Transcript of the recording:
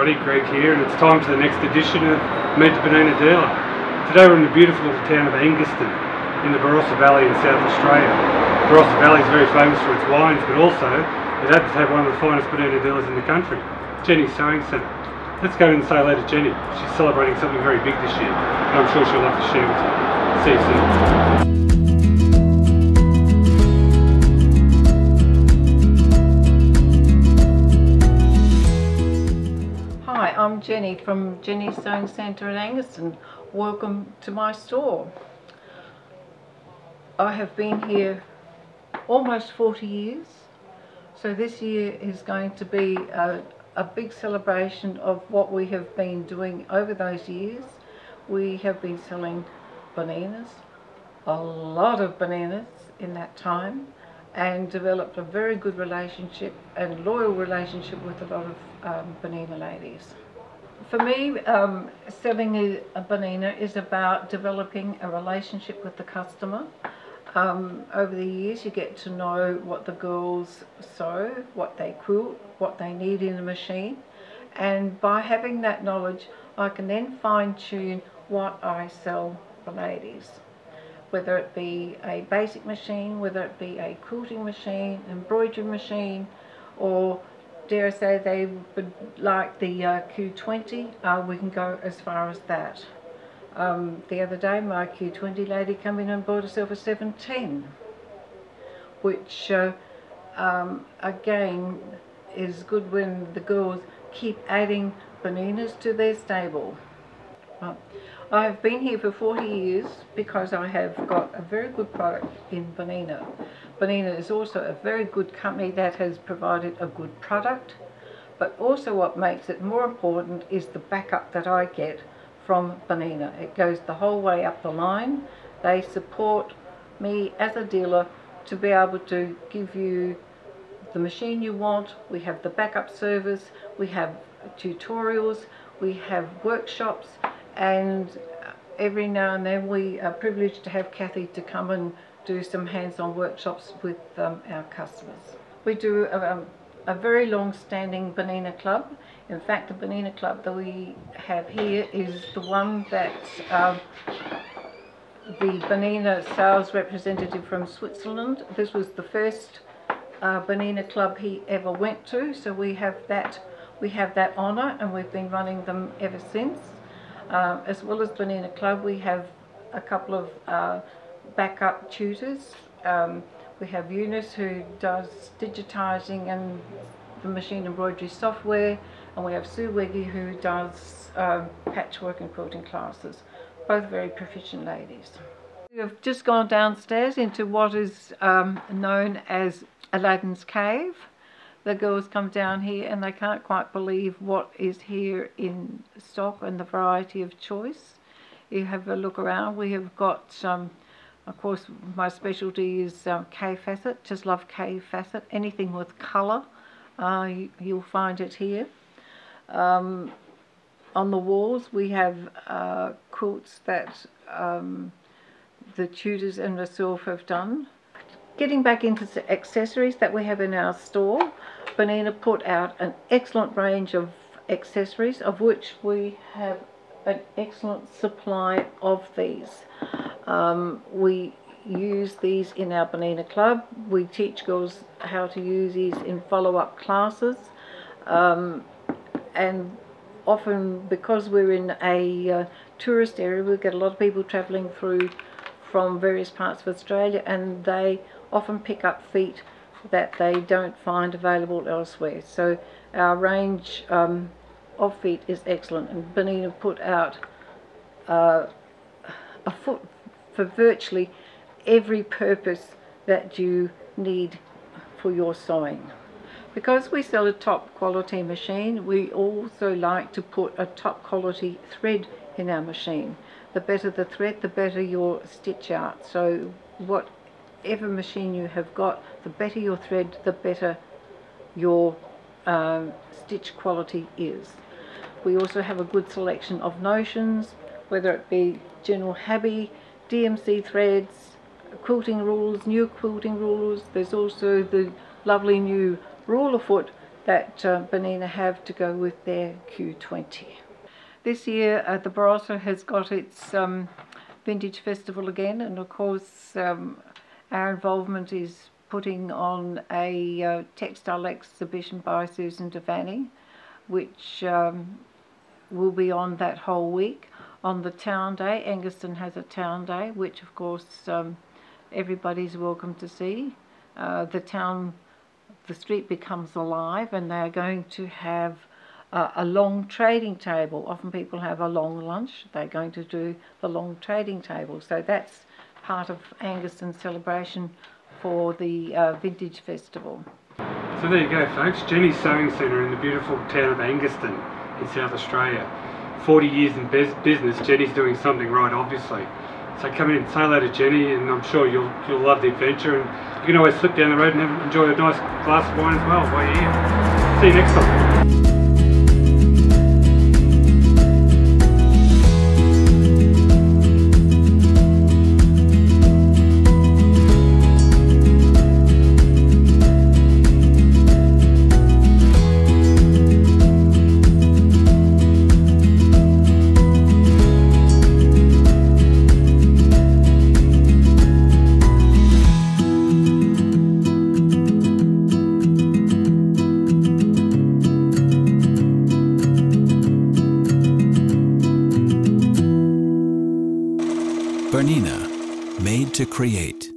everybody, Greg here, and it's time for the next edition of Meet the Banana Dealer. Today we're in the beautiful little town of Angaston in the Barossa Valley in South Australia. Barossa Valley is very famous for its wines, but also it happens to have one of the finest banana dealers in the country, Jenny's Sewing Centre. Let's go in and say hello to Jenny. She's celebrating something very big this year, and I'm sure she'll love to share with you. See you soon. Hi, I'm Jenny from Jenny's Sewing Centre in Angaston. Welcome to my store. I have been here almost 40 years, so this year is going to be a big celebration of what we have been doing over those years. We have been selling bananas, a lot of bananas in that time, and developed a very good relationship and loyal relationship with a lot of banana ladies. For me, selling a banana is about developing a relationship with the customer. Over the years you get to know what the girls sew, what they quilt, what they need in a machine, and by having that knowledge I can then fine-tune what I sell for ladies. Whether it be a basic machine, whether it be a quilting machine, embroidery machine, or dare I say they would like the Q20, we can go as far as that. The other day my Q20 lady came in and bought herself a 710, which again is good when the girls keep adding bananas to their stable. I have been here for 40 years because I have got a very good product in Banana. Banana is also a very good company that has provided a good product, but also what makes it more important is the backup that I get from Banana. It goes the whole way up the line. They support me as a dealer to be able to give you the machine you want. We have the backup service, we have tutorials, we have workshops, and every now and then we are privileged to have Kathy to come and do some hands-on workshops with our customers. We do a very long-standing banana club. In fact, the banana club that we have here is the one that the banana sales representative from Switzerland, this was the first banana club he ever went to, so we have that honour, and we've been running them ever since. As well as Banana Club, we have a couple of backup tutors. We have Eunice, who does digitising and the machine embroidery software, and we have Sue Weggy, who does patchwork and quilting classes. Both very proficient ladies. We have just gone downstairs into what is known as Aladdin's Cave. The girls come down here and they can't quite believe what is here in stock and the variety of choice. You have a look around. We have got, of course, my specialty is K-facet. Just love K-facet. Anything with colour, you'll find it here. On the walls we have quilts that the tutors and myself have done. Getting back into the accessories that we have in our store, Banana put out an excellent range of accessories, of which we have an excellent supply of these. We use these in our Banana Club. We teach girls how to use these in follow-up classes, and often because we're in a tourist area, we get a lot of people travelling through from various parts of Australia, and they often pick up feet that they don't find available elsewhere. So our range of feet is excellent, and Banana put out a foot for virtually every purpose that you need for your sewing. Because we sell a top quality machine, we also like to put a top quality thread in our machine. The better the thread, the better your stitch out. So whatever machine you have got, the better your thread, the better your stitch quality is. We also have a good selection of notions, whether it be general Habby, DMC threads, quilting rules, new quilting rules. There's also the lovely new ruler foot that Bernina have to go with their Q20. This year the Barossa has got its Vintage Festival again, and of course our involvement is putting on a textile exhibition by Susan Devaney, which will be on that whole week. On the town day, Angaston has a town day, which of course everybody's welcome to see. The street becomes alive, and they are going to have a long trading table. Often people have a long lunch. They're going to do the long trading table. So that's part of Angaston's celebration for the Vintage Festival. So there you go, folks. Jenny's Sewing Centre in the beautiful town of Angaston in South Australia. 40 years in business. Jenny's doing something right, obviously. So come in and say hello to Jenny, and I'm sure you'll love the adventure. And you can always slip down the road and enjoy a nice glass of wine as well while you're here. See you next time. Bernina, made to create.